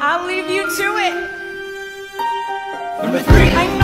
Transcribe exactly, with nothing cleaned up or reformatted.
I'll leave you to it. Number three. I know